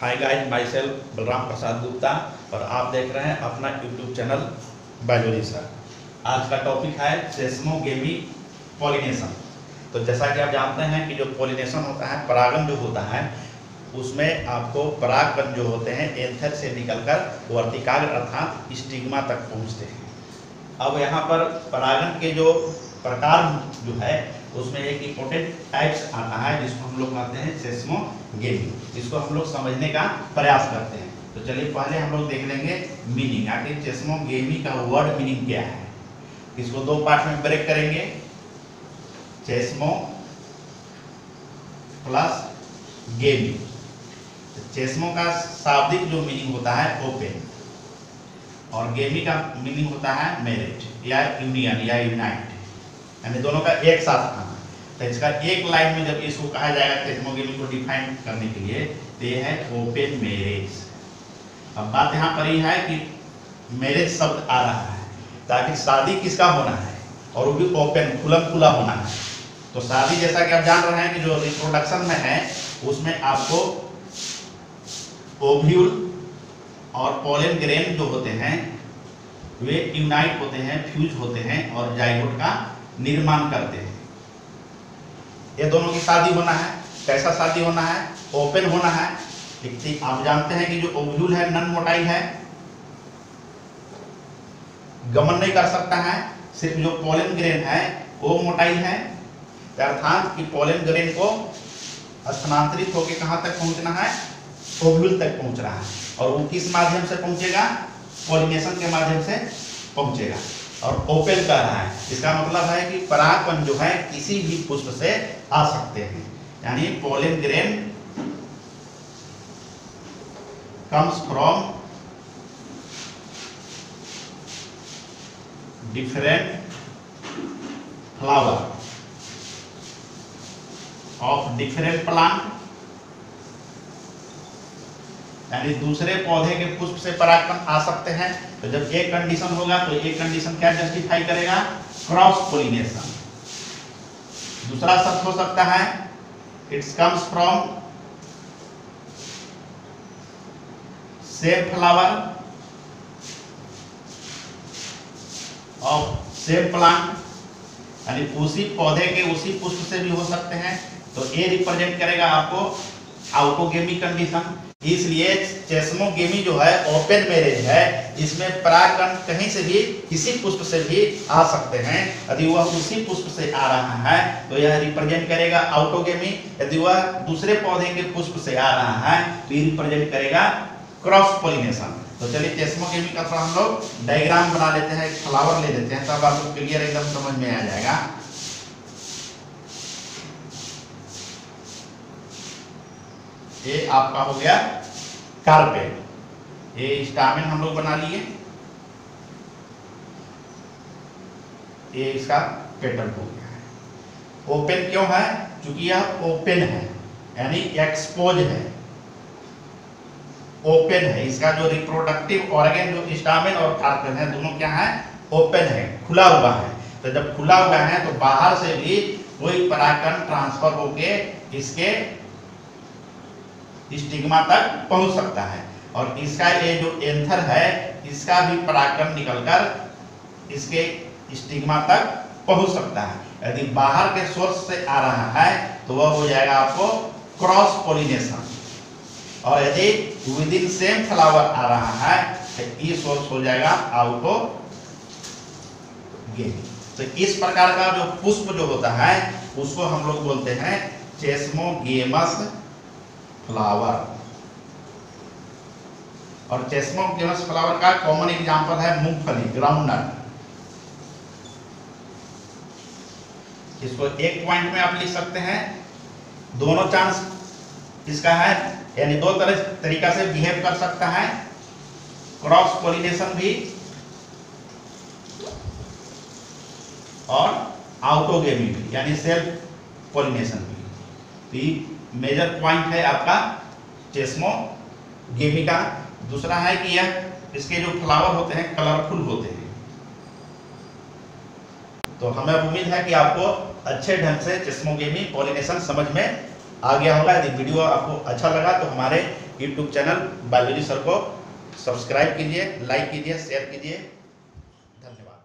हाय guys, myself Balram Prasad Gupta और आप देख रहे हैं अपना यूट्यूब चैनल बायोलॉजी सर। आज का टॉपिक है सेस्मोगेमी पॉलिनेशन। तो जैसा कि आप जानते हैं कि जो पॉलिनेशन होता है, परागन जो होता है, उसमें आपको परागकण जो होते हैं एंथर से निकलकर वर्तिकाग्र अर्थात स्टिग्मा तक पहुंचते हैं। अब यहाँ पर परागन के जो प्रकार जो है उसमें एक इम्पोर्टेंट टाइप्स आता है जिसको हम लोग कहते हैं सेस्मोगेमी। इसको हम लोग समझने का प्रयास करते हैं। तो चलिए पहले हम लोग देख लेंगे मीनिंग, आखिर सेस्मोगेमी का वर्ड मीनिंग क्या है। इसको दो पार्ट में ब्रेक करेंगे, सेस्मो प्लस गेमी। सेस्मो का शाब्दिक जो मीनिंग होता है ओपन और गेमी का मीनिंग होता है मैरिज या यूनियन या यूनाइट, यानी दोनों का एक साथ आना। तो इसका एक लाइन में जब इसको कहा जाएगा सेस्मोगेमी को डिफाइन करने के लिए, तो ये है ओपन मैरिज। अब बात यहाँ पर यह है कि मैरिज शब्द आ रहा है ताकि शादी किसका होना है और वो भी ओपन खुलम खुला होना है। तो शादी जैसा कि आप जान रहे हैं कि जो रिप्रोडक्शन में है उसमें आपको ओव्यूल और पोलन ग्रेन जो होते हैं वे यूनाइट होते हैं, फ्यूज होते हैं और जाइगोट का निर्माण करते हैं। ये दोनों की शादी होना है। कैसा शादी होना है? ओपन होना है। ठीक, आप जानते हैं कि जो ओव्यूल है नॉन मोटाइल है, गमन नहीं कर सकता है। सिर्फ जो पोलन ग्रेन है वो मोटाइल है, अर्थात कि पोलन ग्रेन को स्थानांतरित होकर कहाँ तक पहुंचना है? ओव्यूल तक पहुंच रहा है। और वो किस माध्यम से पहुंचेगा? पॉलिनेशन के माध्यम से पहुंचेगा। और ओपन कर रहा है, इसका मतलब है कि परागकण जो है किसी भी पुष्प से आ सकते हैं, यानी pollen grain comes from different flower of different plant, यानी दूसरे पौधे के पुष्प से परागकण आ सकते हैं। तो जब एक कंडीशन होगा तो एक कंडीशन क्या जस्टिफाई करेगा? Cross pollination. दूसरा शब्द हो सकता है it's comes from same flower of same plant, यानी उसी पौधे के उसी पुष्प से भी हो सकते हैं। तो ये रिप्रेजेंट करेगा आपको ऑटोगेमी कंडीशन। इसलिए सेस्मोगेमी जो है ओपन मैरिज है, इसमें परागकण कहीं से भी किसी पुष्प से भी आ सकते हैं। यदि वह उसी पुष्प से आ रहा है तो यह रिप्रेजेंट करेगा ऑटोगेमी। यदि वह दूसरे पौधे के पुष्प से आ रहा है तो ये रिप्रेजेंट करेगा क्रॉस पोलिनेशन। तो चलिए सेस्मोगेमी का थोड़ा हम लोग डायग्राम बना लेते हैं, फ्लावर ले लेते हैं, तब आपको क्लियर एकदम समझ में आ जाएगा। ये आपका हो गया कार्पेट, ये स्टामेन हम लोग बना लिए, ये इसका पेटल हो गया है। ओपन क्यों है? क्योंकि यह ओपन है, यानी एक्सपोज है, ओपन है। इसका जो रिप्रोडक्टिव ऑर्गन जो स्टामेन और कार्पेट है दोनों क्या है? ओपन है, खुला हुआ है। तो जब खुला हुआ है तो बाहर से भी कोई परागकण ट्रांसफर होके इसके स्टिग्मा तक पहुंच सकता है। और इसका ये जो एंथर है इसका भी परागकण निकलकर इसके स्टिग्मा तक पहुंच सकता है। यदि बाहर के सोर्स से आ रहा है तो वह हो जाएगा आपको क्रॉस पोलिनेशन, और यदि विदिन सेम फ्लावर आ रहा है तो ये सोर्स हो जाएगा ऑटोगेमी। तो इस प्रकार का जो पुष्प जो होता है उसको हम लोग बोलते हैं सेस्मोगेमस फ्लावर। और सेस्मोगेमस फ्लावर का कॉमन एग्जांपल है मूंगफली, ग्राउंडनट। इसको एक पॉइंट में आप लिख सकते हैं। दोनों चांस इसका है, यानी दो तरीका से बिहेव कर सकता है, क्रॉस पोलिनेशन भी और ऑटोगेमी भी, यानी सेल्फ पोलिनेशन भी। मेजर पॉइंट है आपका सेस्मोगेमी का। दूसरा है कि यह इसके जो फ्लावर होते हैं कलरफुल होते हैं। तो हमें उम्मीद है कि आपको अच्छे ढंग से सेस्मोगेमी पॉलिनेशन समझ में आ गया होगा। यदि वीडियो आपको अच्छा लगा तो हमारे यूट्यूब चैनल बायोलॉजी सर को सब्सक्राइब कीजिए, लाइक कीजिए, शेयर कीजिए। धन्यवाद।